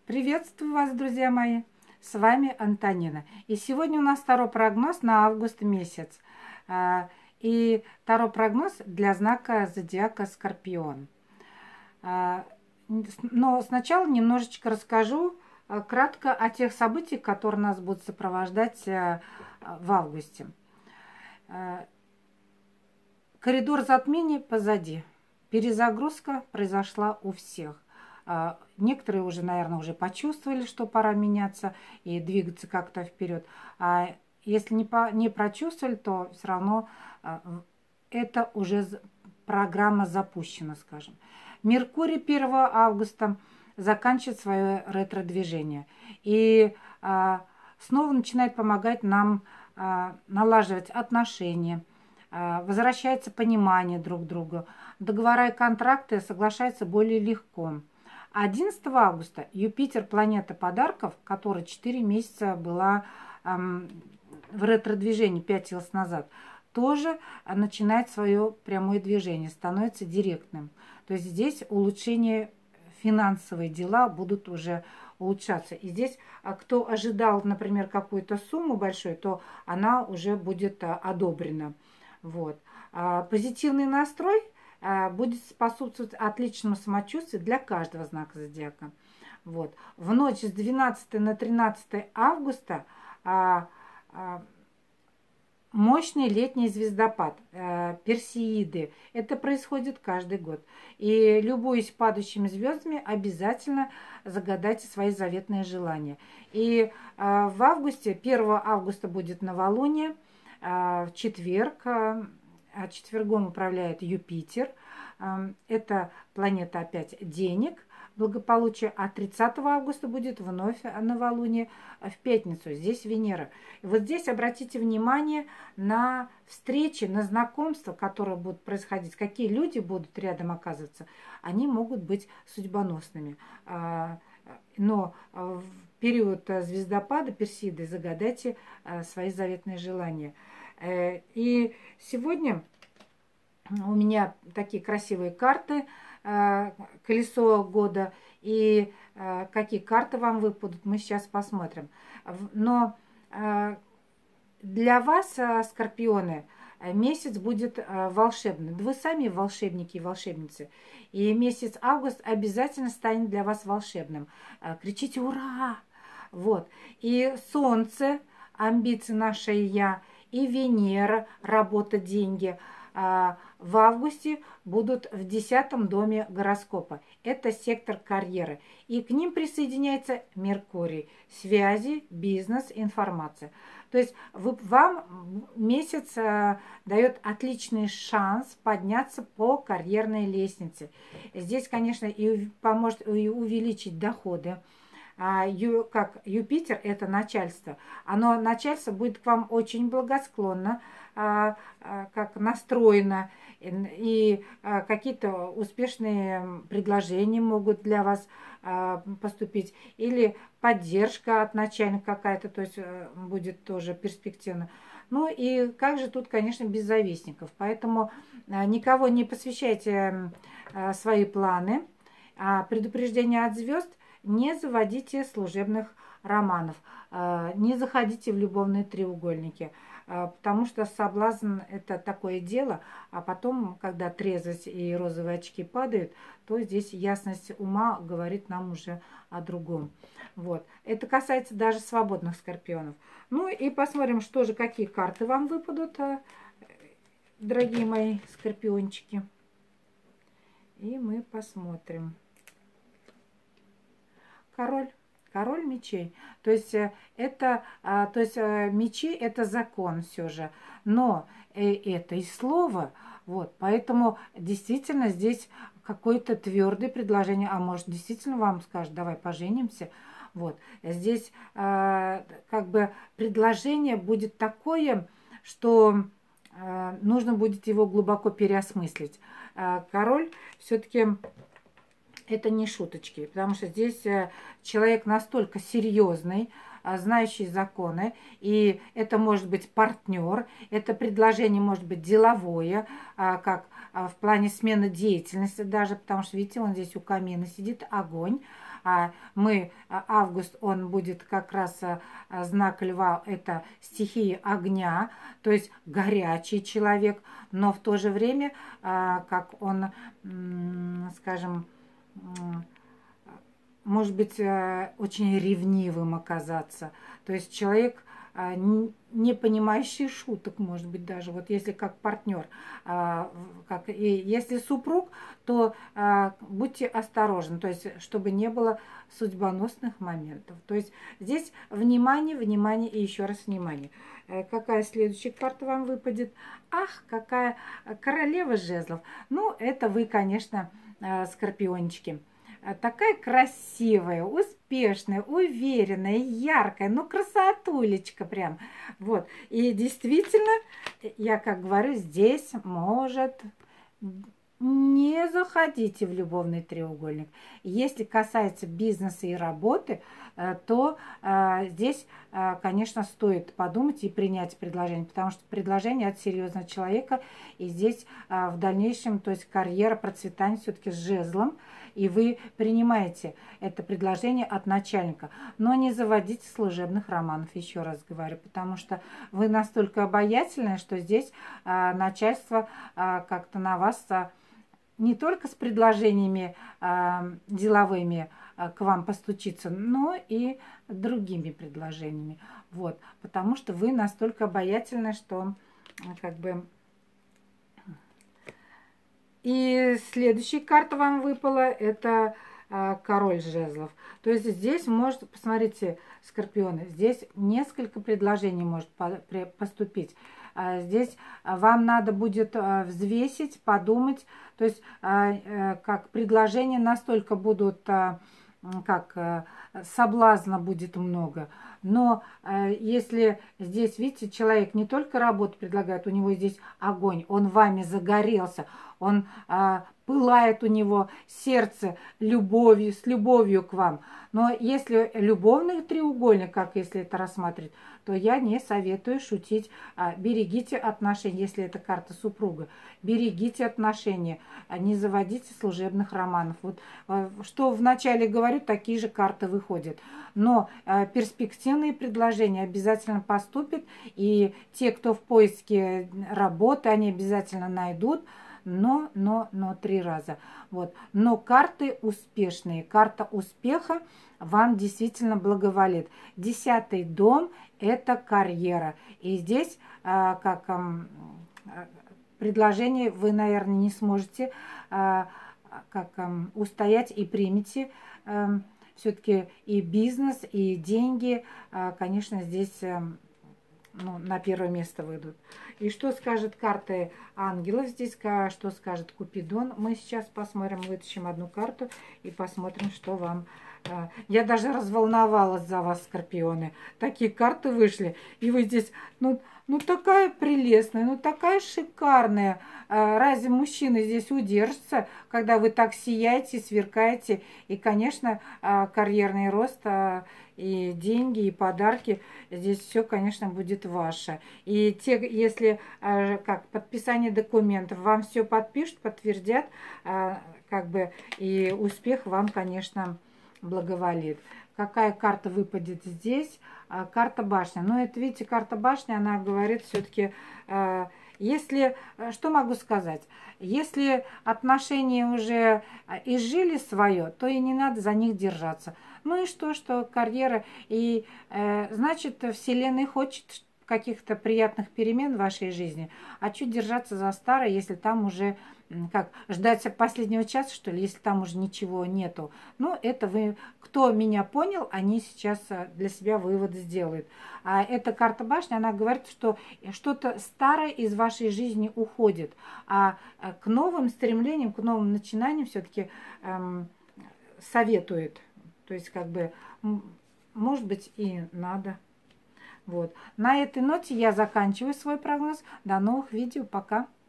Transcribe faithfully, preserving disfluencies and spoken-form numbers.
Приветствую вас, друзья мои! С вами Антонина. И сегодня у нас второй прогноз на август месяц. А, И второй прогноз для знака зодиака Скорпион. А, Но сначала немножечко расскажу а, кратко о тех событиях, которые нас будут сопровождать а, в августе. А, Коридор затмений позади. Перезагрузка произошла у всех. Некоторые уже, наверное, уже почувствовали, что пора меняться и двигаться как-то вперед. А если не, по, не прочувствовали, то все равно это уже программа запущена, скажем. Меркурий первого августа заканчивает свое ретро-движение. И а, снова начинает помогать нам а, налаживать отношения, а, возвращается понимание друг к другу. Договора и контракты соглашаются более легко. одиннадцатого августа Юпитер, планета подарков, которая четыре месяца была эм, в ретро-движении, пятилась назад, тоже начинает свое прямое движение, становится директным. То есть здесь улучшение, финансовые дела будут уже улучшаться. И здесь, кто ожидал, например, какую-то сумму большую, то она уже будет одобрена. Вот. Позитивный настрой будет способствовать отличному самочувствию для каждого знака зодиака. Вот. В ночь с двенадцатого на тринадцатое августа а, а, мощный летний звездопад, а, Персеиды. Это происходит каждый год. И любуясь падающими звездами, обязательно загадайте свои заветные желания. И а, в августе, первого августа будет новолуние, а, в четверг. А четвергом управляет Юпитер. Это планета опять денег, благополучия. А тридцатого августа будет вновь новолуние в пятницу. Здесь Венера. И вот здесь обратите внимание на встречи, на знакомства, которые будут происходить. Какие люди будут рядом оказываться. Они могут быть судьбоносными. Но в период звездопада Персеиды загадайте свои заветные желания. И сегодня у меня такие красивые карты, колесо года, и какие карты вам выпадут, мы сейчас посмотрим. Но для вас, скорпионы, месяц будет волшебный. Вы сами волшебники и волшебницы. И месяц август обязательно станет для вас волшебным. Кричите «Ура!». Вот. И Солнце, амбиции наше «Я», и Венера, работа, деньги, в августе будут в десятом доме гороскопа. Это сектор карьеры. И к ним присоединяется Меркурий. Связи, бизнес, информация. То есть вам месяц дает отличный шанс подняться по карьерной лестнице. Здесь, конечно, и поможет и увеличить доходы. Ю, как Юпитер, это начальство, оно, начальство будет к вам очень благосклонно, а, а, как настроено, и, и а, какие-то успешные предложения могут для вас а, поступить, или поддержка от начальника какая-то, то есть а, будет тоже перспективно. Ну и как же тут, конечно, без завистников, поэтому а, никого не посвящайте а, свои планы, а предупреждение от звезд: не заводите служебных романов, не заходите в любовные треугольники, потому что соблазн – это такое дело, а потом, когда трезвость и розовые очки падают, то здесь ясность ума говорит нам уже о другом. Вот. Это касается даже свободных скорпионов. Ну и посмотрим, что же, какие карты вам выпадут, дорогие мои скорпиончики. И мы посмотрим. Король, король мечей. То есть это, то есть мечи – это закон все же, но это и слово. Вот, поэтому действительно здесь какое-то твердое предложение, а может действительно вам скажут: давай поженимся. Вот, здесь как бы предложение будет такое, что нужно будет его глубоко переосмыслить. Король все-таки это не шуточки, потому что здесь человек настолько серьезный, а, знающий законы, и это может быть партнер, это предложение может быть деловое, а, как а, в плане смены деятельности даже, потому что, видите, он здесь у камина сидит, огонь. А мы, а, август, он будет как раз а, а, знак льва, это стихия огня, то есть горячий человек, но в то же время, а, как он, м, скажем, м, может быть, э, очень ревнивым оказаться. То есть человек, а, н- не понимающий шуток, может быть, даже, вот если как партнер, а, в- как, и если супруг, то а, будьте осторожны, то есть чтобы не было судьбоносных моментов. То есть здесь внимание, внимание и еще раз внимание. Э, Какая следующая карта вам выпадет? Ах, какая королева жезлов. Ну, это вы, конечно, э, скорпиончики. А, такая красивая, успешная, уверенная, яркая, ну красотулечка прям. Вот. И действительно, я как говорю, здесь может не заходите в любовный треугольник. Если касается бизнеса и работы, э, то э, здесь, э, конечно, стоит подумать и принять предложение, потому что предложение от серьезного человека, и здесь э, в дальнейшем, то есть карьера, процветание все-таки с жезлом, и вы принимаете это предложение от начальника. Но не заводите служебных романов, еще раз говорю, потому что вы настолько обаятельны, что здесь э, начальство э, как-то на вас э, не только с предложениями э, деловыми э, к вам постучиться, но и другими предложениями. Вот, потому что вы настолько обаятельны, что э, как бы... И следующая карта вам выпала, это э, король жезлов. То есть здесь может, посмотрите, скорпионы, здесь несколько предложений может по, при, поступить. А здесь вам надо будет э, взвесить, подумать. То есть э, э, как предложения настолько будут, э, как э, соблазна будет много. Но э, если здесь, видите, человек не только работу предлагает, у него здесь огонь, он вами загорелся, он а, пылает у него сердце любовью, с любовью к вам. Но если любовный треугольник, как если это рассматривать, то я не советую шутить. А, берегите отношения, если это карта супруга. Берегите отношения, а не заводите служебных романов. Вот а, что вначале говорю, такие же карты выходят. Но а, перспективные предложения обязательно поступят. И те, кто в поиске работы, они обязательно найдут. Но, но, но три раза. Вот. Но карты успешные. Карта успеха вам действительно благоволит. Десятый дом – это карьера. И здесь, а, как а, предложение, вы, наверное, не сможете а, как а, устоять и примете. А, все-таки и бизнес, и деньги, а, конечно, здесь... А, ну, на первое место выйдут. И что скажет карта ангелов здесь, что скажет Купидон. Мы сейчас посмотрим, вытащим одну карту и посмотрим, что вам... Я даже разволновалась за вас, скорпионы. Такие карты вышли. И вы здесь, ну, ну такая прелестная, ну такая шикарная. Разве мужчины здесь удержатся, когда вы так сияете, сверкаете? И, конечно, карьерный рост, и деньги, и подарки. Здесь все, конечно, будет ваше. И те, если как подписание документов, вам все подпишут, подтвердят, как бы, и успех вам, конечно, благоволит. Какая карта выпадет здесь? А, карта башня. Но это, видите, карта башни, она говорит все-таки, а, если, что могу сказать, если отношения уже изжили свое, то и не надо за них держаться. Ну и что, что карьера, и э, значит, Вселенная хочет каких-то приятных перемен в вашей жизни, а чуть держаться за старое, если там уже, как, ждать последнего часа, что ли, если там уже ничего нету. Ну, это вы, кто меня понял, они сейчас для себя выводы сделают. А эта карта башни, она говорит, что что-то старое из вашей жизни уходит, а к новым стремлениям, к новым начинаниям все-таки эм, советует. То есть, как бы, может быть, и надо. Вот. На этой ноте я заканчиваю свой прогноз. До новых видео. Пока.